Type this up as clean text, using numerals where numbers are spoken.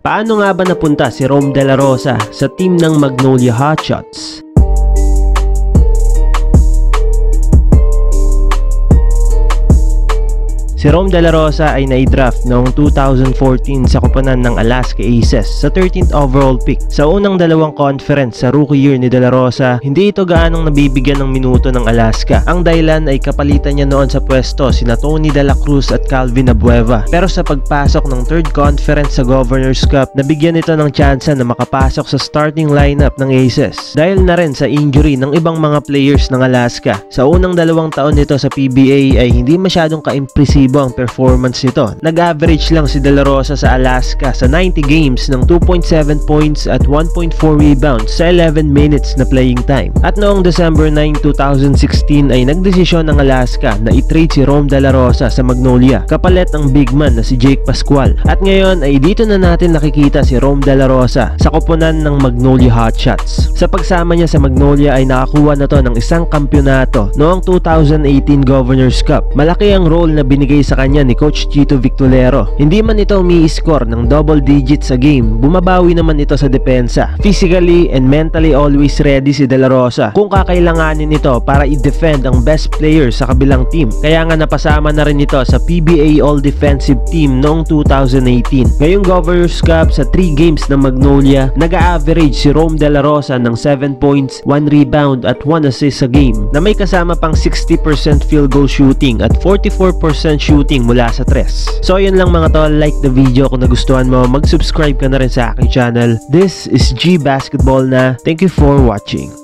Paano nga ba napunta si Dela Rosa sa team ng Magnolia Hotshots? Si Dela Rosa ay nai-draft noong 2014 sa koponan ng Alaska Aces sa 13th overall pick. Sa unang dalawang conference sa rookie year ni Dela Rosa, hindi ito gaanong nabibigyan ng minuto ng Alaska. Ang dahilan ay kapalitan niya noon sa pwesto sina Tony de la Cruz at Calvin Abueva. Pero sa pagpasok ng third conference sa Governor's Cup, nabigyan ito ng tsansa na makapasok sa starting lineup ng Aces. Dahil na rin sa injury ng ibang mga players ng Alaska. Sa unang 2 taon nito sa PBA ay hindi masyadong ka-impresibo ang performance nito. Nag-average lang si Dela Rosa sa Alaska sa 90 games ng 2.7 points at 1.4 rebounds sa 11 minutes na playing time. At noong December 9, 2016 ay nagdesisyon ng Alaska na i-trade si Dela Rosa sa Magnolia kapalit ang big man na si Jake Pascual. At ngayon ay dito na natin nakikita si Dela Rosa sa koponan ng Magnolia Hotshots. Sa pagsama niya sa Magnolia ay nakakuha na to ng isang kampyonato noong 2018 Governor's Cup. Malaki ang role na binigay sa kanya ni Coach Chito Victolero. Hindi man ito umi-score ng double digits sa game, bumabawi naman ito sa depensa. Physically and mentally always ready si Dela Rosa kung kakailanganin nito para i-defend ang best player sa kabilang team. Kaya nga napasama na rin ito sa PBA All-Defensive Team noong 2018. Ngayong Governor's Cup sa 3 games ng Magnolia, nag-a-average si Dela Rosa ng 7 points, 1 rebound at 1 assist sa game na may kasama pang 60% field goal shooting at 44% shooting mula sa 3. So yun lang mga tol, like the video kung nagustuhan mo, mag-subscribe ka na rin sa aking channel. This is G Basketball na. Thank you for watching.